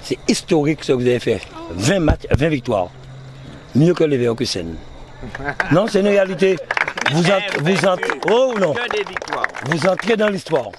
C'est historique ce que vous avez fait. 20 matchs, 20 victoires. Mieux que les Leverkusen. Non, c'est une réalité. Vous entrez dans l'histoire.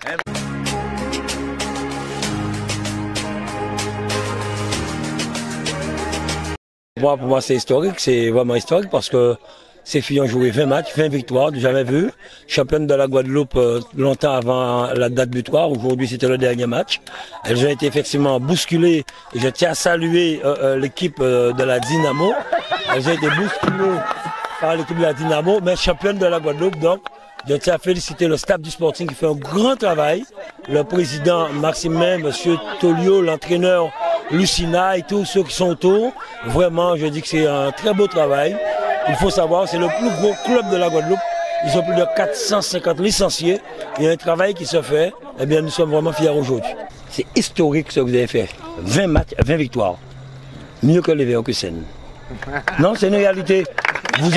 Pour moi, c'est historique, c'est vraiment historique parce que ces filles ont joué 20 matchs, 20 victoires, jamais vu. Championne de la Guadeloupe longtemps avant la date butoir. Aujourd'hui, c'était le dernier match. Elles ont été effectivement bousculées. Et je tiens à saluer l'équipe de la Dynamo. Elles ont été bousculées par l'équipe de la Dynamo, mais championne de la Guadeloupe. Donc, je tiens à féliciter le staff du Sporting qui fait un grand travail. Le président Maximin, M. Tolio, l'entraîneur Lucina et tous ceux qui sont autour. Vraiment, je dis que c'est un très beau travail. Il faut savoir, c'est le plus gros club de la Guadeloupe. Ils ont plus de 450 licenciés. Il y a un travail qui se fait. Eh bien, nous sommes vraiment fiers aujourd'hui. C'est historique ce que vous avez fait. 20 matchs, 20 victoires. Mieux que les Leverkusen. Non, c'est une réalité. Vous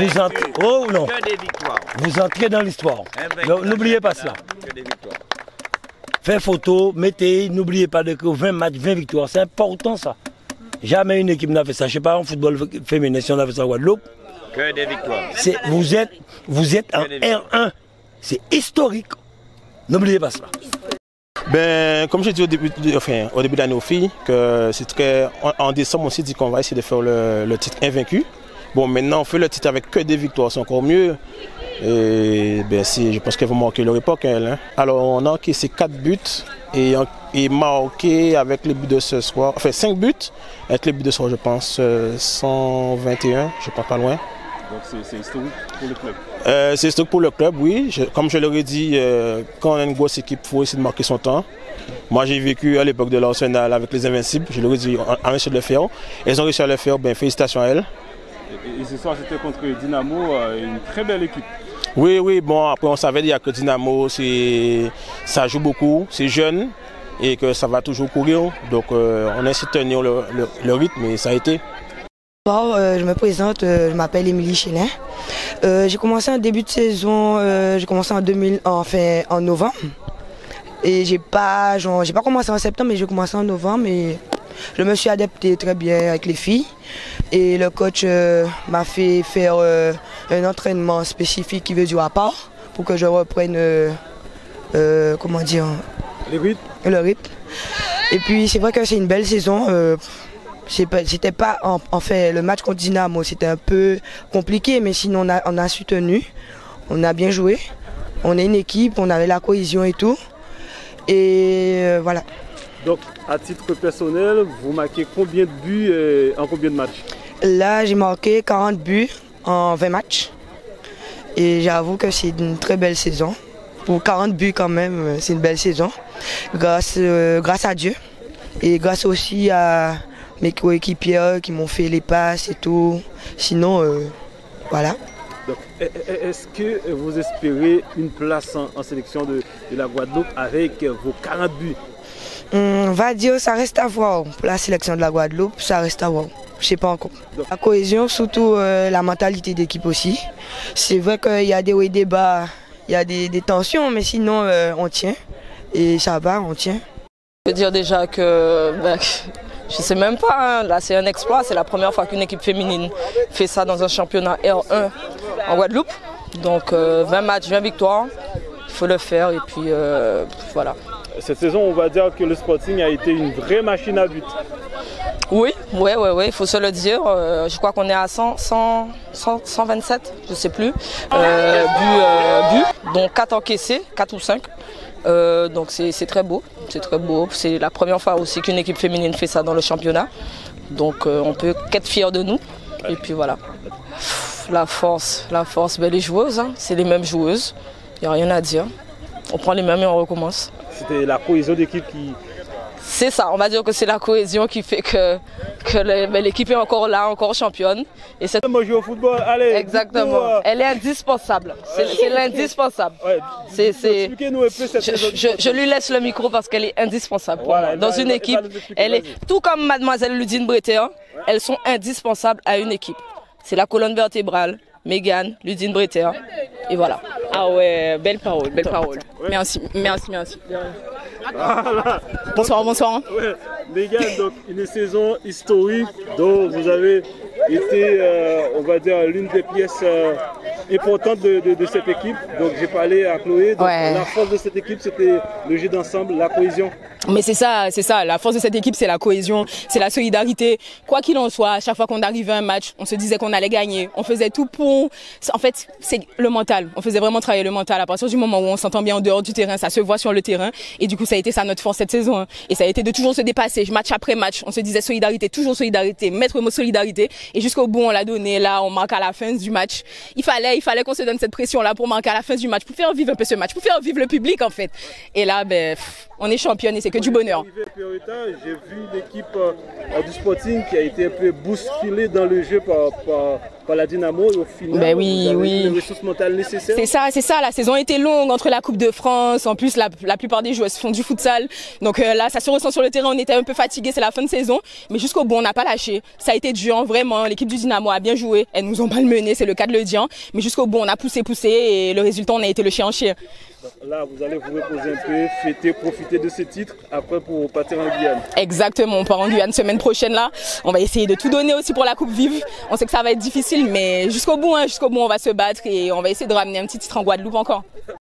entrez dans l'histoire. N'oubliez pas cela. Faites photo, mettez, n'oubliez pas de 20 matchs, 20 victoires. C'est important ça. Jamais une équipe n'a fait ça. Je ne sais pas en football féminin si on a fait ça en Guadeloupe. Que des victoires. Vous êtes en R1. C'est historique. N'oubliez pas cela. Ben, comme j'ai dit au début de l'année aux filles, que c'est très. En décembre, on s'est dit qu'on va essayer de faire le titre invaincu. Bon, maintenant, on fait le titre avec que des victoires, c'est encore mieux. Et ben, je pense qu'elle va marquer leur époque, elle. Hein. Alors, on a encaissé 4 buts et marqué avec les buts de ce soir. Enfin, 5 buts avec les buts de ce soir, je pense, 121, je ne sais pas loin. Donc, c'est historique pour le club. C'est historique pour le club, oui. Comme je leur ai dit, quand on a une grosse équipe, il faut essayer de marquer son temps. Moi, j'ai vécu à l'époque de l'Arsenal avec les Invincibles. Je leur ai dit, on a réussi à le faire. Elles ont réussi à le faire, ben, félicitations à elles. Et ce soir, c'était contre Dynamo, une très belle équipe. Oui, bon, après, on savait dire que Dynamo, ça joue beaucoup, c'est jeune et que ça va toujours courir. Donc, on a essayé de tenir le rythme et ça a été. Bon, je me présente, je m'appelle Émilie Chénin. J'ai commencé en début de saison, j'ai commencé en novembre. Et j'ai pas commencé en septembre, mais j'ai commencé en novembre. Et je me suis adapté très bien avec les filles. Et le coach m'a fait faire un entraînement spécifique qui veut durer à part pour que je reprenne, comment dire, le rythme. Et puis c'est vrai que c'est une belle saison. C'était pas en fait le match contre Dynamo, c'était un peu compliqué, mais sinon on a soutenu, on a bien joué, on est une équipe, on avait la cohésion et tout, et voilà. Donc à titre personnel, vous marquez combien de buts en combien de matchs? Là j'ai marqué 40 buts en 20 matchs, et j'avoue que c'est une très belle saison. Pour 40 buts quand même, c'est une belle saison, grâce à Dieu, et grâce aussi à mes coéquipiers qui m'ont fait les passes et tout. Sinon, voilà. Donc, est-ce que vous espérez une place en sélection de la Guadeloupe avec vos 40 buts? On va dire ça reste à voir. Pour la sélection de la Guadeloupe, ça reste à voir. Je ne sais pas encore. Donc, la cohésion, surtout la mentalité d'équipe aussi. C'est vrai qu'il y a des hauts et des bas, il y a des tensions, mais sinon on tient. Et ça va, on tient. Je peux dire déjà que... je ne sais même pas, hein. Là c'est un exploit, c'est la première fois qu'une équipe féminine fait ça dans un championnat R1 en Guadeloupe. Donc 20 matchs, 20 victoires, il faut le faire et puis voilà. Cette saison, on va dire que le Sporting a été une vraie machine à but. Oui, il faut se le dire. Je crois qu'on est à 127, je ne sais plus, buts, dont 4 encaissés, 4 ou 5. Donc c'est très beau, c'est la première fois aussi qu'une équipe féminine fait ça dans le championnat. Donc on peut qu'être fiers de nous. Et puis voilà. La force, ben, les joueuses, hein, c'est les mêmes joueuses, il n'y a rien à dire. On prend les mêmes et on recommence. C'était la cohésion d'équipe qui... C'est ça, on va dire que c'est la cohésion qui fait que l'équipe est encore là, encore championne. Et c'est... Moi, je joue au football, allez. Exactement, elle est indispensable, c'est l'indispensable. Ouais. Expliquez-nous un peu cette saison. Je lui laisse le micro parce qu'elle est indispensable pour moi. Dans une équipe, elle est, tout comme mademoiselle Ludine Bretéan, elles sont indispensables à une équipe. C'est la colonne vertébrale, Mégane, Ludine Bretéan, et voilà. Ah ouais, belle parole. Merci. Voilà. Bonsoir, bonsoir. Ouais. Megan, donc une saison historique dont vous avez été, on va dire, l'une des pièces importantes de cette équipe. Donc j'ai parlé à Chloé. Donc, la force de cette équipe, c'était le jeu d'ensemble, la cohésion. Mais c'est ça. La force de cette équipe, c'est la cohésion, c'est la solidarité. Quoi qu'il en soit, à chaque fois qu'on arrivait à un match, on se disait qu'on allait gagner. On faisait tout pour... En fait, c'est le mental. On faisait vraiment travailler le mental. À partir du moment où on s'entend bien en dehors du terrain, ça se voit sur le terrain. Et du coup, ça a été ça notre force cette saison. Hein. Et ça a été de toujours se dépasser, match après match. On se disait solidarité, toujours solidarité, mettre le mot solidarité. Et jusqu'au bout, on l'a donné. Là, on marque à la fin du match. Il fallait qu'on se donne cette pression-là pour marquer à la fin du match, pour faire vivre un peu ce match, pour faire vivre le public en fait. Et là, on est championne et c'est que du bonheur. J'ai vu l'équipe du Sporting qui a été un peu bousculée dans le jeu par la Dynamo et au final, oui. les ressources mentales nécessaires. C'est ça, la saison était longue entre la Coupe de France, en plus la plupart des joueurs font du futsal, donc là ça se ressent sur le terrain, on était un peu fatigués, c'est la fin de saison, mais jusqu'au bout on n'a pas lâché, ça a été dur, vraiment, l'équipe du Dynamo a bien joué, elles nous ont malmenés, c'est le cas de le dire, mais jusqu'au bout on a poussé et le résultat on a été le chien en chien. Là vous allez vous reposer un peu, fêter, profiter de ce titre, après pour partir en Guyane. Exactement, on part en Guyane semaine prochaine là, on va essayer de tout donner aussi pour la Coupe Vive, on sait que ça va être difficile, mais jusqu'au bout on va se battre et on va essayer de ramener un petit titre en Guadeloupe encore.